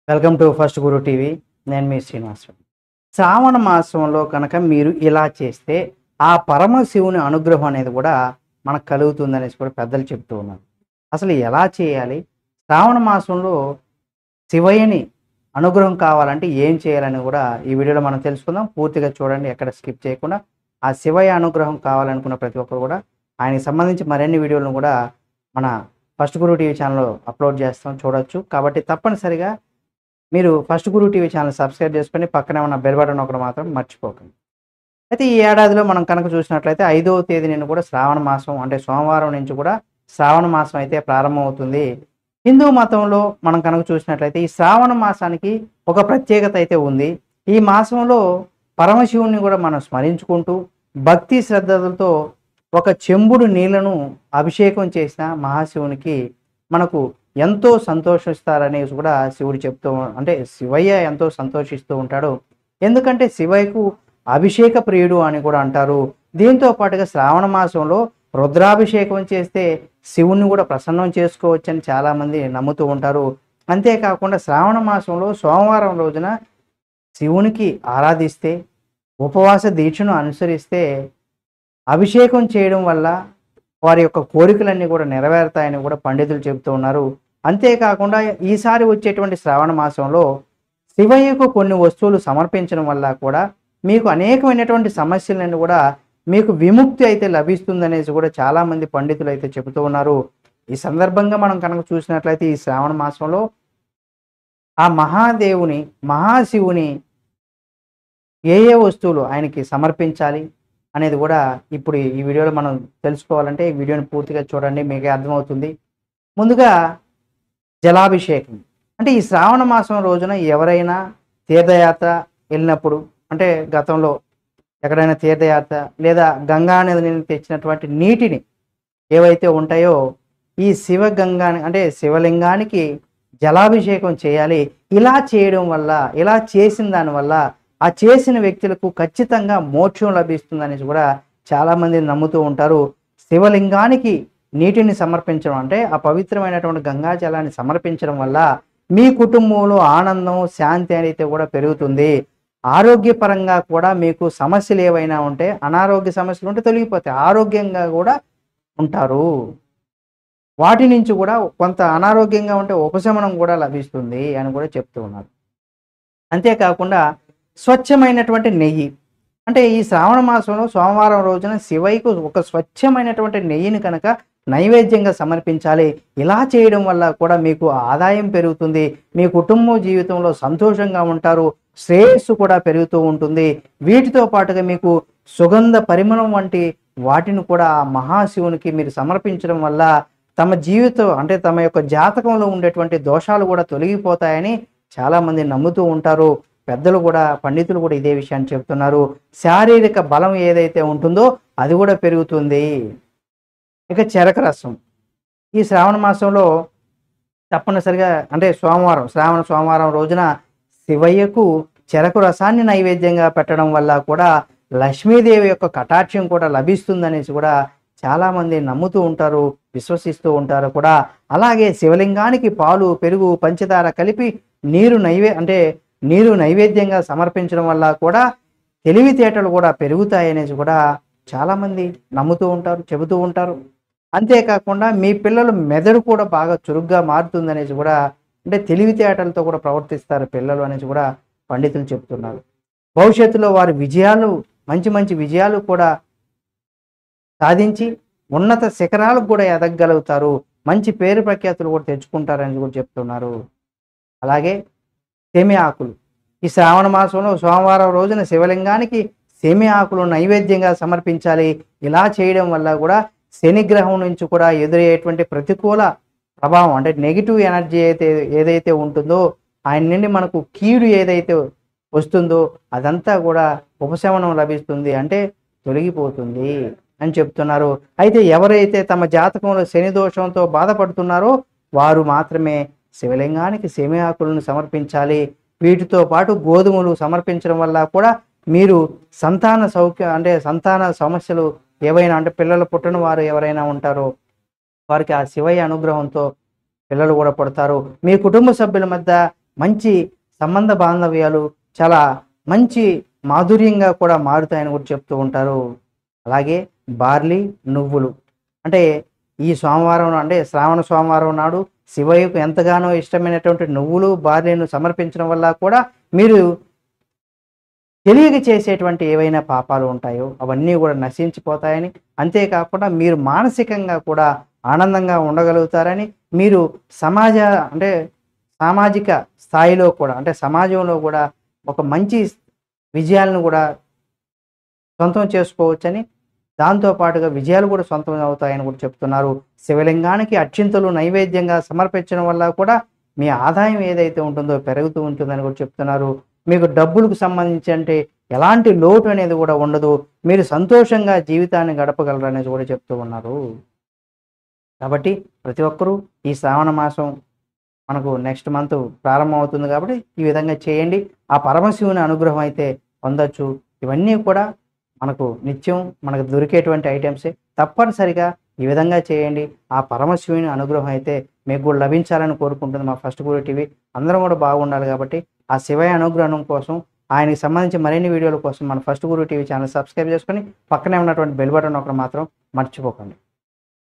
Welcome to first Guru TV. నేను మీ శ్రీనివాసరావు. శ్రావణ మాసంలో కనుక మీరు ఇలా చేస్తే ఆ పరమశివుని అనుగ్రహం అనేది కూడా మనకు కలుగుతుందనేసి కూడా పెద్దలు చెప్తూ ఉన్నారు. అసలు ఎలా చేయాలి? శ్రావణ మాసంలో శివయ్యని అనుగ్రహం కావాలంటే ఏం చేయాలని కూడా ఈ వీడియోలో మనం తెలుసుకుందాం. పూర్తిగా చూడండి, ఎక్కడ స్కిప్ చేయకుండా. ఆ శివయ్య అనుగ్రహం కావాలనుకున్న ప్రతి ఒక్కరు కూడా ఆయనకి సంబంధించి మరిన్ని వీడియోలను కూడా మన ఫస్ట్ గురు టీవీ ఛానల్లో అప్లోడ్ చేస్తాం, చూడొచ్చు. కాబట్టి తప్పనిసరిగా మీరు first Guru TV channel subscribe చేసుకొని పక్కనే ఉన్న బెల్ బటన్ ఒకటి మాత్రం మర్చిపోకండి. అయితే ఈ ఏడాదిలో మనం కనుక చూసినట్లయితే 5వ తేదీ నుండి కూడా శ్రావణ మాసం అంటే సోమవారం నుంచి కూడా శ్రావణ మాసం అయితే ప్రారంభమవుతుంది. హిందూ మతంలో మనం కనుక చూసినట్లయితే ఈ శ్రావణ మాసానికి ఒక ప్రత్యేకత అయితే ఉంది. ఈ మాసంలో పరమశివుణ్ణి కూడా మనం స్మరించుకుంటూ భక్తి శ్రద్ధలతో ఒక చెంబుడు నీళ్లను అభిషేకం చేసిన మహాశివునికి మనకు ఎంతో సంతోషిస్తారనేసి కూడా శివుడు చెప్తూ, అంటే శివయ్య ఎంతో సంతోషిస్తూ ఉంటాడు. ఎందుకంటే శివయ్యకు అభిషేక ప్రియుడు అని కూడా అంటారు. దీంతో పాటుగా శ్రావణ మాసంలో రుద్రాభిషేకం చేస్తే శివుణ్ణి కూడా ప్రసన్నం చేసుకోవచ్చని చాలామంది నమ్ముతూ ఉంటారు. అంతేకాకుండా శ్రావణ మాసంలో సోమవారం రోజున శివునికి ఆరాధిస్తే, ఉపవాస దీక్షను అనుసరిస్తే అభిషేకం చేయడం వల్ల వారి యొక్క కోరికలన్నీ కూడా నెరవేరుతాయని కూడా పండితులు చెబుతూ ఉన్నారు. అంతేకాకుండా ఈసారి వచ్చేటువంటి శ్రావణ మాసంలో శివయ్యకు కొన్ని వస్తువులు సమర్పించడం వల్ల కూడా మీకు అనేకమైనటువంటి సమస్యలను కూడా మీకు విముక్తి అయితే లభిస్తుందనేసి కూడా చాలామంది పండితులు అయితే చెబుతూ ఉన్నారు. ఈ సందర్భంగా మనం కనుక చూసినట్లయితే ఈ శ్రావణ మాసంలో ఆ మహాదేవుని మహాశివుని ఏ వస్తువులు ఆయనకి సమర్పించాలి అనేది కూడా ఇప్పుడు ఈ వీడియోలో మనం తెలుసుకోవాలంటే ఈ వీడియోని పూర్తిగా చూడండి, మీకే అర్థమవుతుంది. ముందుగా జలాభిషేకం. అంటే ఈ శ్రావణ మాసం రోజున ఎవరైనా తీర్థయాత్ర వెళ్ళినప్పుడు, అంటే గతంలో ఎక్కడైనా తీర్థయాత్ర లేదా గంగా నది తెచ్చినటువంటి నీటిని ఏవైతే ఉంటాయో ఈ శివగంగాని అంటే శివలింగానికి జలాభిషేకం చేయాలి. ఇలా చేయడం వల్ల, ఇలా చేసిన దానివల్ల ఆ చేసిన వ్యక్తులకు ఖచ్చితంగా మోక్షం లభిస్తుందనేసి కూడా చాలామంది నమ్ముతూ ఉంటారు. శివలింగానికి నీటిని సమర్పించడం అంటే ఆ పవిత్రమైనటువంటి గంగా జలాన్ని సమర్పించడం వల్ల మీ కుటుంబంలో ఆనందం, శాంతి అనేది కూడా పెరుగుతుంది. ఆరోగ్యపరంగా కూడా మీకు సమస్యలు ఏవైనా ఉంటే, అనారోగ్య సమస్యలు ఉంటే తొలగిపోతాయి, ఆరోగ్యంగా కూడా ఉంటారు. వాటి నుంచి కూడా కొంత అనారోగ్యంగా ఉంటే ఉపశమనం కూడా లభిస్తుంది అని కూడా చెప్తూ ఉన్నారు. అంతేకాకుండా స్వచ్ఛమైనటువంటి నెయ్యి, అంటే ఈ శ్రావణ మాసంలో సోమవారం రోజున శివయ్యకు ఒక స్వచ్ఛమైనటువంటి నెయ్యిని కనుక నైవేద్యంగా సమర్పించాలి. ఇలా చేయడం వల్ల కూడా మీకు ఆదాయం పెరుగుతుంది, మీ కుటుంబ జీవితంలో సంతోషంగా ఉంటారు, శ్రేయస్సు కూడా పెరుగుతూ ఉంటుంది. వీటితో పాటుగా మీకు సుగంధ పరిమళం వంటి వాటిని కూడా ఆ మహాశివునికి మీరు సమర్పించడం వల్ల తమ జీవితం అంటే తమ యొక్క జాతకంలో ఉండేటువంటి దోషాలు కూడా తొలగిపోతాయని చాలామంది నమ్ముతూ ఉంటారు. పెద్దలు కూడా, పండితులు కూడా ఇదే విషయాన్ని చెప్తున్నారు. శారీరక బలం ఏదైతే ఉంటుందో అది కూడా పెరుగుతుంది. ఇక చెరకు రసం. ఈ శ్రావణ మాసంలో తప్పనిసరిగా అంటే శ్రావణ సోమవారం రోజున శివయ్యకు చెరకు రసాన్ని నైవేద్యంగా పెట్టడం వల్ల కూడా లక్ష్మీదేవి యొక్క కటాక్షం కూడా లభిస్తుందనేసి కూడా చాలామంది నమ్ముతూ ఉంటారు, విశ్వసిస్తూ ఉంటారు కూడా. అలాగే శివలింగానికి పాలు, పెరుగు, పంచదార కలిపి నీరు నైవేద్యంగా సమర్పించడం వల్ల కూడా తెలివితేటలు కూడా పెరుగుతాయనేసి కూడా చాలామంది నమ్ముతూ ఉంటారు, చెబుతూ ఉంటారు. అంతేకాకుండా మీ పిల్లలు మెదడు కూడా బాగా చురుగ్గా మారుతుందనేసి కూడా, అంటే తెలివితేటలతో కూడా ప్రవర్తిస్తారు పిల్లలు అనేసి కూడా పండితులు చెప్తున్నారు. భవిష్యత్తులో వారి మంచి మంచి విజయాలు కూడా సాధించి ఉన్నత శిఖరాలకు కూడా ఎదగలుగుతారు, మంచి పేరు ప్రఖ్యాతులు కూడా తెచ్చుకుంటారని కూడా చెప్తున్నారు. అలాగే సెమి ఆకులు. ఈ శ్రావణ మాసంలో సోమవారం రోజున శివలింగానికి సెమి ఆకులు నైవేద్యంగా సమర్పించాలి. ఇలా చేయడం వల్ల కూడా శనిగ్రహం నుంచి కూడా ఎదురయ్యేటువంటి ప్రతికూల ప్రభావం, అంటే నెగిటివ్ ఎనర్జీ ఏదైతే ఉంటుందో ఆయన నుండి మనకు కీడు ఏదైతే వస్తుందో అదంతా కూడా ఉపశమనం లభిస్తుంది, అంటే తొలగిపోతుంది అని చెప్తున్నారు. అయితే ఎవరైతే తమ జాతకంలో శని దోషంతో బాధపడుతున్నారో వారు మాత్రమే శివలింగానికి సెమి ఆకులను సమర్పించాలి. వీటితో పాటు గోధుమలు సమర్పించడం వల్ల కూడా మీరు సంతాన సమస్యలు ఏవైనా, అంటే పిల్లలు పుట్టిన వారు ఎవరైనా ఉంటారో వారికి ఆ శివయ్య అనుగ్రహంతో పిల్లలు కూడా పుడతారు. మీ కుటుంబ సభ్యుల మధ్య మంచి సంబంధ బాంధవ్యాలు చాలా మంచి మాధుర్యంగా కూడా మారుతాయని కూడా చెప్తూ ఉంటారు. అలాగే బార్లీ, నువ్వులు అంటే ఈ సోమవారం అంటే శ్రావణ సోమవారం నాడు శివయ్యకు ఎంతగానో ఇష్టమైనటువంటి నువ్వులు, బార్లీను సమర్పించడం వల్ల కూడా మీరు తెలియక చేసేటువంటి ఏవైనా పాపాలు ఉంటాయో అవన్నీ కూడా నశించిపోతాయని, అంతేకాకుండా మీరు మానసికంగా కూడా ఆనందంగా ఉండగలుగుతారని, మీరు అంటే సామాజిక స్థాయిలో కూడా అంటే సమాజంలో కూడా ఒక మంచి విజయాలను కూడా సొంతం చేసుకోవచ్చని, దాంతో పాటుగా విజయాలు కూడా సొంతం అవుతాయని కూడా చెప్తున్నారు. శివలింగానికి అర్చింతలు నైవేద్యంగా సమర్పించడం వల్ల కూడా మీ ఆదాయం ఏదైతే ఉంటుందో పెరుగుతూ ఉంటుందని కూడా చెప్తున్నారు. మీకు డబ్బులకు సంబంధించి అంటే ఎలాంటి లోటు అనేది కూడా ఉండదు. మీరు సంతోషంగా జీవితాన్ని గడపగలరు అనేది కూడా చెప్తూ ఉన్నారు. కాబట్టి ప్రతి ఒక్కరూ ఈ శ్రావణ మాసం మనకు నెక్స్ట్ మంత్ ప్రారంభం అవుతుంది కాబట్టి ఈ విధంగా చేయండి. ఆ పరమశివుని అనుగ్రహం అయితే పొందొచ్చు. ఇవన్నీ కూడా మనకు నిత్యం మనకు దొరికేటువంటి ఐటమ్సే. తప్పనిసరిగా ఈ విధంగా చేయండి. ఆ పరమశివుని అనుగ్రహం అయితే మీకు కూడా లభించాలని కోరుకుంటుంది మా ఫస్ట్ గురు టీవీ. అందరం కూడా బాగుండాలి కాబట్టి ఆ శివయ్య అనుగ్రహం కోసం, ఆయనకి సంబంధించి మరిన్ని వీడియోల కోసం మన first Guru TV channel subscribe చేసుకొని పక్కనే ఉన్నటువంటి బెల్ బటన్ ఒకటి మాత్రం మర్చిపోకండి.